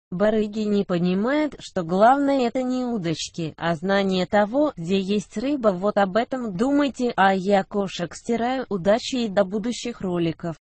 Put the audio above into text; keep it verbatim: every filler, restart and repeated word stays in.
Барыги не понимают, что главное это не удочки, а знание того, где есть рыба. Вот об этом думайте, а я кошек стираю. Удачи и до будущих роликов.